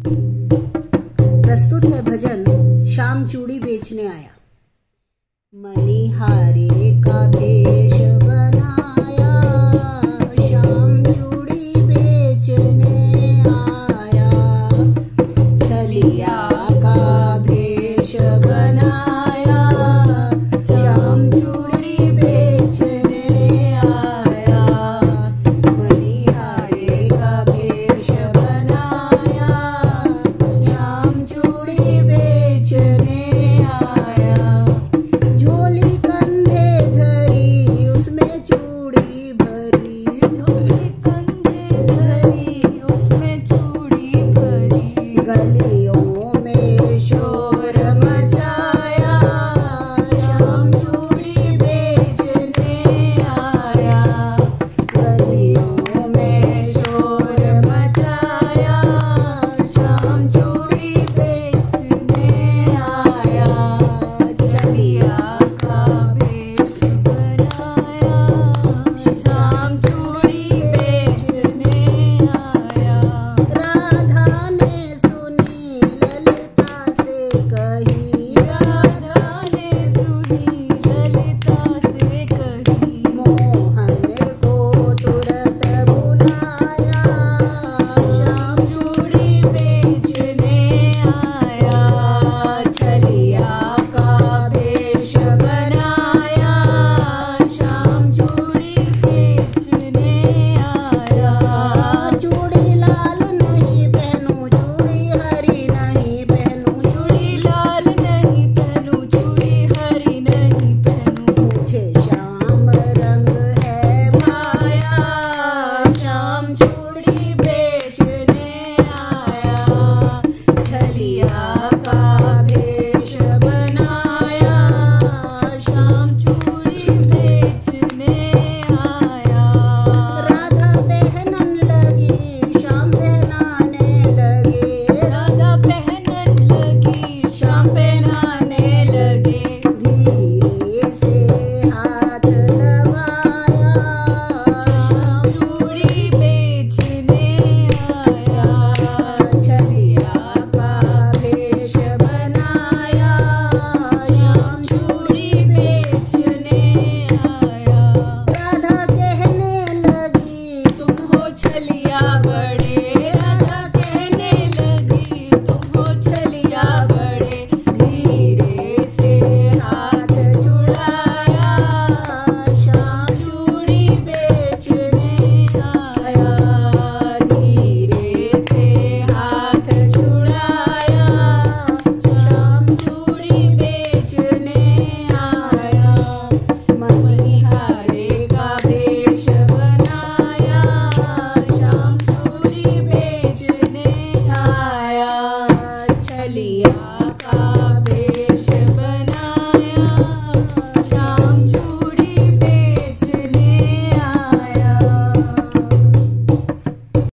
प्रस्तुत है भजन श्याम चूड़ी बेचने आया। मनिहारे का भेष बनाया, श्याम चूड़ी बेचने आया। छलिया का भेष बनाया, श्याम चूड़ी बेचने आया। मनिहारे का भेष बनाया, श्याम चूड़ी बेचने आया। झोली कंधे धरी उसमें चूड़ी भरी, झोली कंधे धरी उसमें चूड़ी भरी। गलियों में शोर मचाया, श्याम चूड़ी बेचने आया। गलियों में शोर मचाया, श्याम चूड़ी बेचने आया। छलिया का भेष बनाया, श्याम चूड़ी बेचने आया। राधा ने सुनी ललिता से कही, राधा ने सुनी ललिता से कही। मोहन को तुरंत बुलाया, श्याम चूड़ी बेचने आया। छलिया का भेष बनाया, श्याम चूड़ी बेचने आया। चूड़ी लाल नहीं पहनूं, चूड़ी हरी नहीं पहनूं, चूड़ी लाल नहीं पहनूं, चूड़ी हरी नहीं पहनूं। मुझे श्याम रंग है भाया, श्याम चूड़ी बेचने आया। छलिया